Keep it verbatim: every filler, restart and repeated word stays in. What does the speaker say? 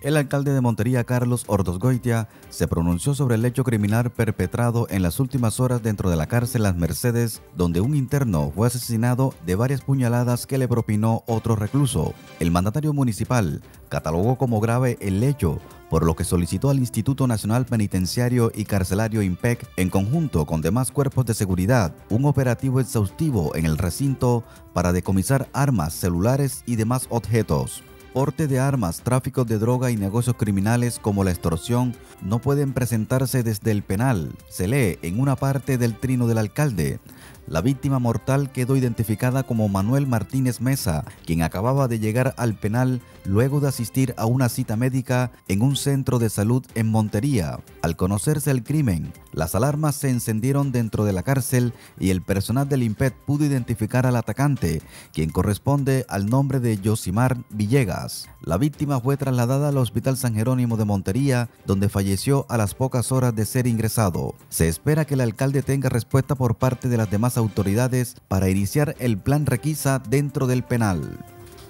El alcalde de Montería, Carlos Ordosgoitia, se pronunció sobre el hecho criminal perpetrado en las últimas horas dentro de la cárcel Las Mercedes, donde un interno fue asesinado de varias puñaladas que le propinó otro recluso. El mandatario municipal catalogó como grave el hecho, por lo que solicitó al Instituto Nacional Penitenciario y Carcelario INPEC, en conjunto con demás cuerpos de seguridad, un operativo exhaustivo en el recinto para decomisar armas, celulares y demás objetos. Porte de armas, tráfico de droga y negocios criminales como la extorsión no pueden presentarse desde el penal, se lee en una parte del trino del alcalde. La víctima mortal quedó identificada como Manuel Martínez Mesa, quien acababa de llegar al penal luego de asistir a una cita médica en un centro de salud en Montería. Al conocerse el crimen, las alarmas se encendieron dentro de la cárcel y el personal del INPEC pudo identificar al atacante, quien corresponde al nombre de Yosimar Villegas. La víctima fue trasladada al Hospital San Jerónimo de Montería, donde falleció a las pocas horas de ser ingresado. Se espera que el alcalde tenga respuesta por parte de las demás autoridades para iniciar el plan requisa dentro del penal.